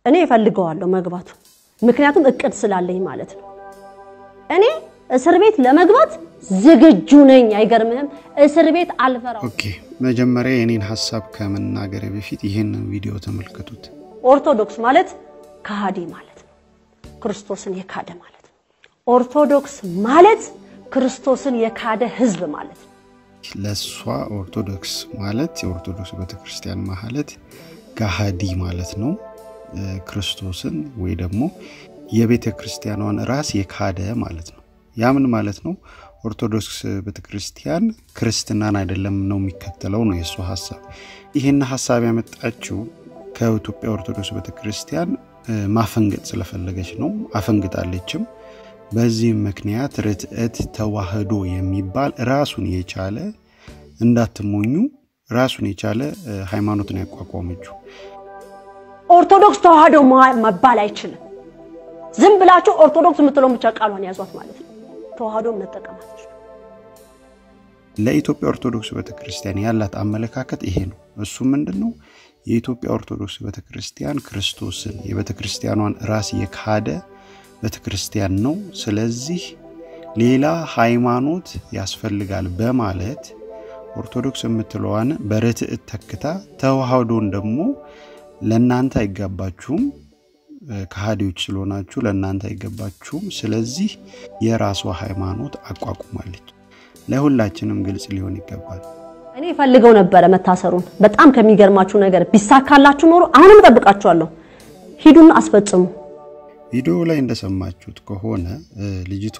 እኔ እፈልገዋለሁ መግባቱ ምክንያቱም እቅድ ስላለኝ ማለት ነው እኔ እስር ቤት ለመግባት ዝግጁ ነኝ አይገርምህም እስር ቤት አልፈራው ኦኬ መጀመሪያ የኔን ሐሳብ ከመናገር በፊት ይሄንን ቪዲዮ ተመልከቱት ኦርቶዶክስ ማለት ከሃዲ ማለት ነው ክርስቶስን የካደ ማለት ነው ኦርቶዶክስ ማለት ክርስቶስን የካደ ህዝብ ማለት ነው ለሷ ኦርቶዶክስ ማለት የኦርቶዶክስ ቤተክርስቲያን ማለት ከሃዲ ማለት ነው ክርስቶስን ወይ ደግሞ የቤተክርስቲያኗን ራስ የካደ ማለት ነው ያ ምን ማለት ነው ኦርቶዶክስ ቤተክርስቲያን ክርስትናን አይደለም ነው የሚከተለው ነው የሱ ሐሳብ ይሄን ሐሳብ ያመጣችው ከኢትዮጵያ ኦርቶዶክስ ቤተክርስቲያን ማፈንገጥ ስለፈለገች ነው አፈንግጣለችም በዚህ ምክንያት ርትዕት ተዋህዶ የሚባል ራሱን የቻለ እንዳትሞኙ ራሱን የቻለ ሃይማኖትን ያቋቋመችው ኦርቶዶክስ ተዋህዶ መባል አይችልም ዝም ብላችሁ ኦርቶዶክስ የምትለው ብቻ ቃሏን ያዟት ማለት ነው ተዋህዶ መጠቀማችሁ ለኢትዮጵያ ኦርቶዶክስ ቤተክርስቲያን ያላት አመለካከት ይሄ ነው እሱ ምንድነው የኢትዮጵያ ኦርቶዶክስ ቤተክርስቲያን ክርስቶስን የቤተክርስቲያኗን ራስ የካደ ቤተክርስቲያን ነው ስለዚህ ሌላ ሃይማኖት ያስፈልጋል በማለት ኦርቶዶክስ የምትለዋን በርትዕት ተክታ ተዋህዶን ደግሞ ለናንተ አይጋባችሁም ከሃዲዎች ስለሆናችሁ ለናንተ አይገባችሁም ስለዚህ የራሷ ሃይማኖት አቋቁማለች ለሁላችንም ግልጽ ሊሆን ይገባል እኔ ፈልገው ነበር መታሰሩን በጣም ከሚገርማችሁ ነገር ቢሳካላችሁ ኖሮ አሁንም ተጠብቃችኋለሁ ሂዱን አስፈጽሙ ቪዲዮ ላይ እንደሰማችሁት ከሆነ ልጅቷ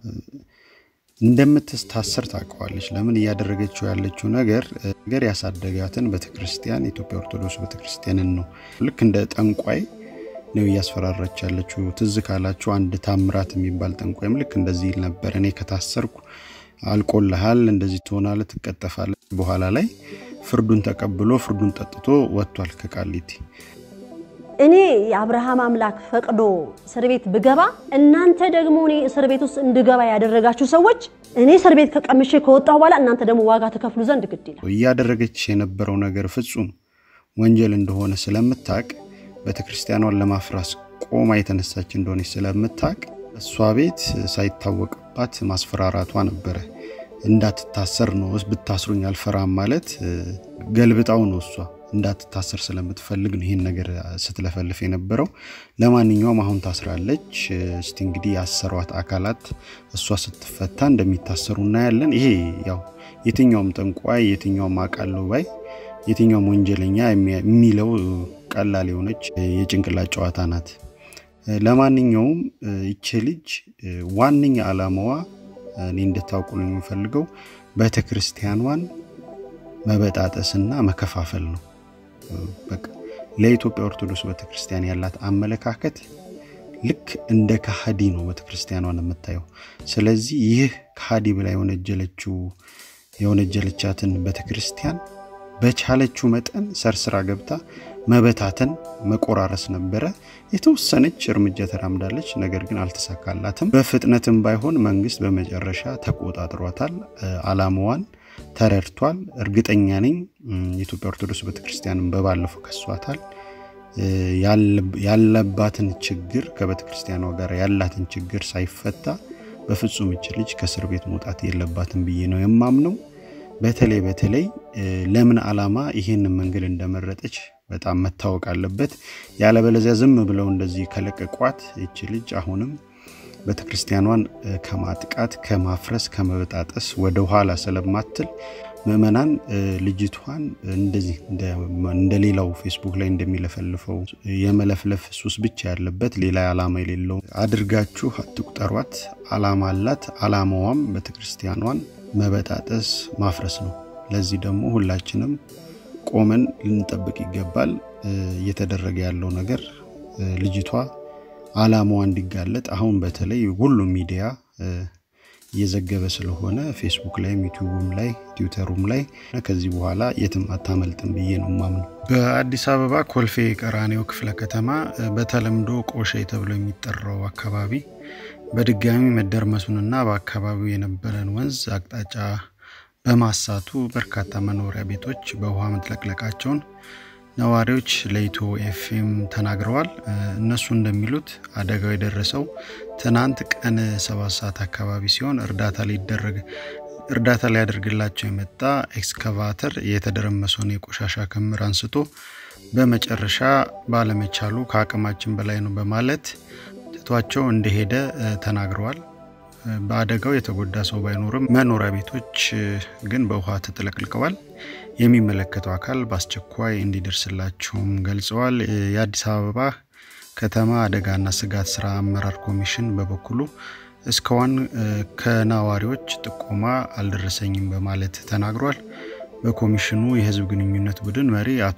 እንደምትታሰር ታውቃለች ለምን ያደረገችው ያለችው ነገር ያሳደጋትን ቤተክርስቲያን ኢትዮጵያ ኦርቶዶክስ ቤተክርስቲያንን ነው ልክ እንደ ጠንቋይ ነው ያስፈራራች ያለችው ትዝ ካላችሁ አንድ ታምራት የሚባል ጠንቋይም ልክ እንደዚህ ነበር እኔ ከታሰርኩ አልቆልሃል እንደዚህ ትሆናለህ ትቀጠፋለህ በኋላ ላይ ፍርዱን ተቀብሎ ፍርዱን ጠጥቶ ወጥቷል ከቃሊቲ እኔ የአብርሃም አምላክ ፈቅዶ እስር ቤት ብገባ እናንተ ደግሞ እኔ እስር ቤት ውስጥ እንድገባ ያደረጋችሁ ሰዎች እኔ እስር ቤት ከቀምሼ ከወጣሁ በኋላ እናንተ ደግሞ ዋጋ ተከፍሉ ዘንድ ግድ ይላል ያደረገች የነበረው ነገር ፍጹም ወንጀል እንደሆነ ስለምታቅ ቤተክርስቲያኗን ለማፍራስ ቆማ የተነሳች እንደሆነ ስለምታቅ እሷ ቤት ሳይታወቅባት ማስፈራራቷ ነበር እንዳትታሰር ነው ብታስሩኝ አልፈራም ማለት ገልብጣው ነው እሷ እንዳትታሰር ስለምትፈልግ ነው ይሄን ነገር ስትለፈልፍ የነበረው ለማንኛውም አሁን ታስራለች እስቲ እንግዲህ ያሰሯት አካላት እሷ ስትፈታ እንደሚታሰሩና ያለን ይሄ ያው የትኛውም ጠንቋይ የትኛውም አቃለው ባይ የትኛውም ወንጀለኛ የሚለው ቀላል የሆነች የጭንቅላት ጨዋታ ናት ለማንኛውም እቺ ልጅ ዋንኛ ዓላማዋ እኔ እንደታውቁልኝ የምፈልገው ቤተክርስቲያኗን መበጣጠስና መከፋፈል ነው በቃ ለኢትዮጵያ ኦርቶዶክስ ቤተክርስቲያን ያላት አመለካከት ልክ እንደ ከሃዲ ነው ቤተክርስቲያኗን የምታየው ስለዚህ ይህ ከሃዲ ብላ የወነጀለቻትን ቤተክርስቲያን በቻለችው መጠን ሰርስራ ገብታ መበታተን መቆራረስ ነበረ የተወሰነች እርምጃ ተራምዳለች ነገር ግን አልተሳካላትም በፍጥነትም ባይሆን መንግስት በመጨረሻ ተቆጣጥሯታል ዓላማዋን ተረድቷል እርግጠኛ ነኝ የኢትዮጵያ ኦርቶዶክስ ቤተክርስቲያንን በባለፈው ከሷታል ያለባትን ችግር ከቤተክርስቲያኗ ጋር ያላትን ችግር ሳይፈታ በፍጹም እቺ ልጅ ከእስር ቤት መውጣት የለባትም ብዬ ነው የማምነው በተለይ ለምን ዓላማ ይሄን መንገድ እንደመረጠች በጣም መታወቅ አለበት ያለበለዚያ ዝም ብለው እንደዚህ ከለቀቋት እቺ ልጅ አሁንም ቤተክርስቲያኗን ከማጥቃት ከማፍረስ ከመበጣጠስ ወደ ኋላ ስለማትል ምእመናን ልጅቷን እንደዚህ እንደሌላው ፌስቡክ ላይ እንደሚለፈልፈው የመለፍለፍ ሱስ ብቻ ያለበት ሌላ ዓላማ የሌለው አድርጋችሁ አትቁጠሯት ዓላማ አላት ዓላማዋም ቤተክርስቲያኗን መበጣጠስ ማፍረስ ነው ለዚህ ደግሞ ሁላችንም ቆመን ልንጠብቅ ይገባል እየተደረገ ያለው ነገር ልጅቷ ዓላማዋ እንዲጋለጥ አሁን በተለይ ሁሉም ሚዲያ እየዘገበ ስለሆነ ፌስቡክ ላይ ዩቲዩብም ላይ ትዊተሩም ላይ ከዚህ በኋላ የትም አታመልጥም ብዬ ነው ማምነው በአዲስ አበባ ኮልፌ ቀራኒዮ ክፍለ ከተማ በተለምዶ ቆሼ ተብሎ የሚጠራው አካባቢ በድጋሚ መደርመሱንና በአካባቢው የነበረን ወንዝ አቅጣጫ በማሳቱ በርካታ መኖሪያ ቤቶች በውሃ መጥለቅለቃቸውን ነዋሪዎች ለኢትዮ ኤፍኤም ተናግረዋል። እነሱ እንደሚሉት አደጋው የደረሰው ትናንት ቀን 7 ሰዓት አካባቢ ሲሆን እርዳታ ሊያደርግላቸው የመጣ ኤክስካቫተር የተደረመሰውን የቆሻሻ ክምር አንስቶ በመጨረሻ ባለመቻሉ ከአቅማችን በላይ ነው በማለት ትቷቸው እንደሄደ ተናግረዋል። በአደጋው የተጎዳ ሰው ባይኖርም መኖሪያ ቤቶች ግን በውሃ ተጥለቅልቀዋል። የሚመለከተው አካል በአስቸኳይ እንዲደርስላቸውም ገልጸዋል። የአዲስ አበባ ከተማ አደጋና ስጋት ስራ አመራር ኮሚሽን በበኩሉ እስካሁን ከነዋሪዎች ጥቆማ አልደረሰኝም በማለት ተናግሯል። በኮሚሽኑ የህዝብ ግንኙነት ቡድን መሪ አቶ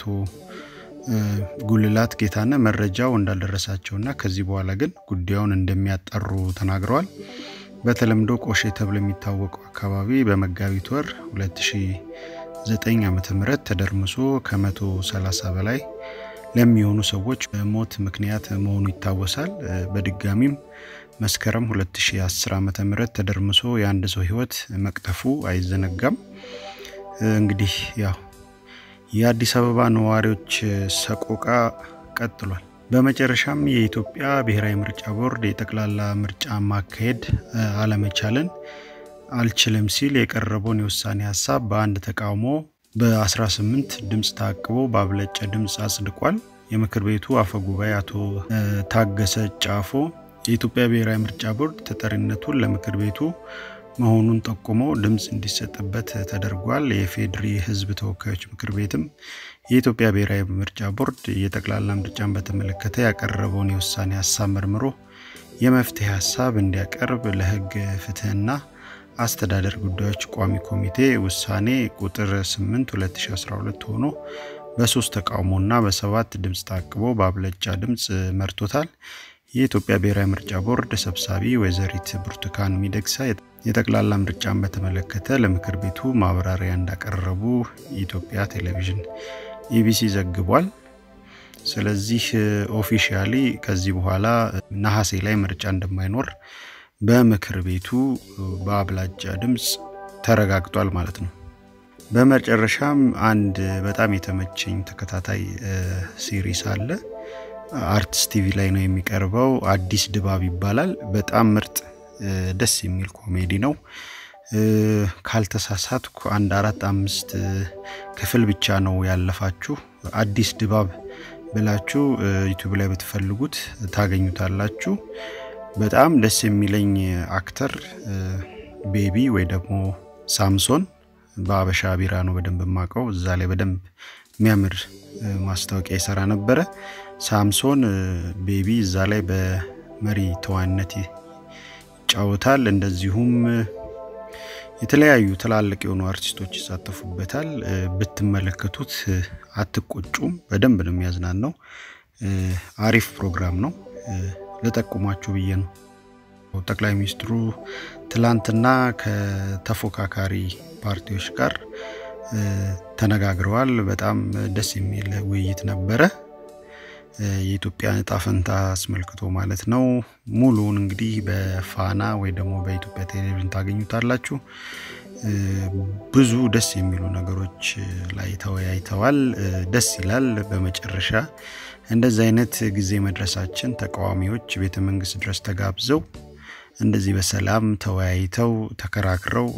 ጉልላት ጌታነህ መረጃው እንዳልደረሳቸውና ከዚህ በኋላ ግን ጉዳዩን እንደሚያጣሩ ተናግረዋል። በተለምዶ ቆሼ ተብሎ የሚታወቀው አካባቢ በመጋቢት ወር 2009 ዓመተ ምህረት ተደርምሶ ከ130 በላይ ለሚሆኑ ሰዎች በሞት ምክንያት መሆኑ ይታወሳል። በድጋሚም መስከረም 2010 ዓመተ ምህረት ተደርምሶ የአንድ ሰው ህይወት መቅጠፉ አይዘነጋም። እንግዲህ ያው የአዲስ አበባ ነዋሪዎች ሰቆቃ ቀጥሏል። በመጨረሻም የኢትዮጵያ ብሔራዊ ምርጫ ቦርድ የጠቅላላ ምርጫ ማካሄድ አለመቻልን አልችልም ሲል የቀረበውን የውሳኔ ሐሳብ በአንድ ተቃውሞ በ18 ድምጽ ታቅቦ በአብላጫ ድምጽ አጽድቋል። የምክር ቤቱ አፈ ጉባኤ አቶ ታገሰ ጫፎ የኢትዮጵያ ብሔራዊ ምርጫ ቦርድ ተጠሪነቱን ለምክር ቤቱ መሆኑን ጠቁሞ ድምጽ እንዲሰጥበት ተደርጓል። የፌድሪ ህዝብ ተወካዮች ምክር ቤትም የኢትዮጵያ ብሔራዊ ምርጫ ቦርድ የጠቅላላ ምርጫን በተመለከተ ያቀረበውን የውሳኔ ሐሳብ መርምሮ የመፍትሄ ሐሳብ እንዲያቀርብ ለህግ ፍትህና አስተዳደር ጉዳዮች ቋሚ ኮሚቴ ውሳኔ ቁጥር 8 2012 ሆኖ በ3 ተቃውሞና በ7 ድምጽ ታቅቦ በአብላጫ ድምጽ መርቶታል። የኢትዮጵያ ብሔራዊ ምርጫ ቦርድ ሰብሳቢ ወይዘሪት ብርቱካን ሚደቅሳ የጠቅላላ ምርጫን በተመለከተ ለምክር ቤቱ ማብራሪያ እንዳቀረቡ የኢትዮጵያ ቴሌቪዥን ኢቢሲ ዘግቧል። ስለዚህ ኦፊሻሊ ከዚህ በኋላ ነሐሴ ላይ ምርጫ እንደማይኖር በምክር ቤቱ በአብላጫ ድምጽ ተረጋግጧል ማለት ነው። በመጨረሻም አንድ በጣም የተመቸኝ ተከታታይ ሲሪስ አለ። አርትስ ቲቪ ላይ ነው የሚቀርበው። አዲስ ድባብ ይባላል። በጣም ምርጥ ደስ የሚል ኮሜዲ ነው። ካልተሳሳትኩ 1-4-5 ክፍል ብቻ ነው ያለፋችሁ። አዲስ ድባብ ብላችሁ ዩቲዩብ ላይ ብትፈልጉት ታገኙታላችሁ። በጣም ደስ የሚለኝ አክተር ቤቢ ወይ ደግሞ ሳምሶን በአበሻ ቢራ ነው በደንብ ማቀው። እዛ ላይ በደንብ የሚያምር ማስታወቂያ ይሰራ ነበር። ሳምሶን ቤቢ እዛ ላይ በመሪ ተዋናይነት ይጫወታል። እንደዚሁም የተለያዩ ትላልቅ የሆኑ አርቲስቶች ይሳተፉበታል። ብትመለከቱት አትቆጩም። በደንብ ነው የሚያዝናናው። አሪፍ ፕሮግራም ነው። ለጠቁማችሁ ብዬ ነው። ጠቅላይ ሚኒስትሩ ትላንትና ከተፎካካሪ ፓርቲዎች ጋር ተነጋግረዋል። በጣም ደስ የሚል ውይይት ነበረ። የኢትዮጵያ ዕጣ ፈንታ አስመልክቶ ማለት ነው። ሙሉውን እንግዲህ በፋና ወይ ደግሞ በኢትዮጵያ ቴሌቪዥን ታገኙታላችሁ። ብዙ ደስ የሚሉ ነገሮች ላይ ተወያይተዋል። ደስ ይላል። በመጨረሻ እንደዚህ አይነት ጊዜ መድረሳችን ተቃዋሚዎች ቤተ መንግስት ድረስ ተጋብዘው እንደዚህ በሰላም ተወያይተው ተከራክረው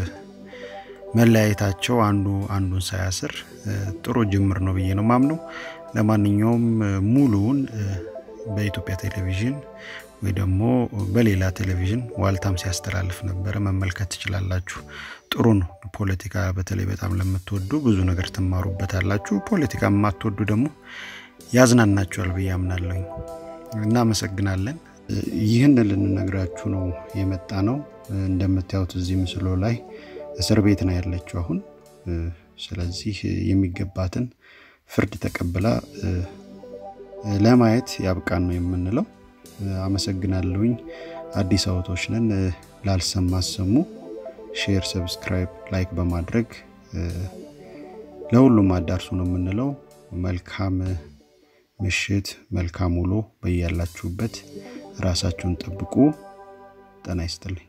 መለያየታቸው አንዱን ሳያስር ጥሩ ጅምር ነው ብዬ ነው ማምነው። ለማንኛውም ሙሉውን በኢትዮጵያ ቴሌቪዥን ወይ ደግሞ በሌላ ቴሌቪዥን ዋልታም ሲያስተላልፍ ነበር መመልከት ትችላላችሁ። ጥሩ ነው። ፖለቲካ በተለይ በጣም ለምትወዱ ብዙ ነገር ተማሩበታላችሁ። ፖለቲካ የማትወዱ ደግሞ ያዝናናችኋል ብዬ አምናለሁ። እናመሰግናለን። ይህን ልንነግራችሁ ነው የመጣ ነው። እንደምታዩት እዚህ ምስሉ ላይ እስር ቤት ነው ያለችው አሁን። ስለዚህ የሚገባትን ፍርድ ተቀብላ ለማየት ያብቃን ነው የምንለው። አመሰግናለሁኝ። አዲስ አውቶች ነን። ላልሰማ ሰሙ ሼር፣ ሰብስክራይብ፣ ላይክ በማድረግ ለሁሉም አዳርሱ ነው የምንለው። መልካም ምሽት፣ መልካም ውሎ በያላችሁበት። ራሳችሁን ጠብቁ። ጤና ይስጥልኝ።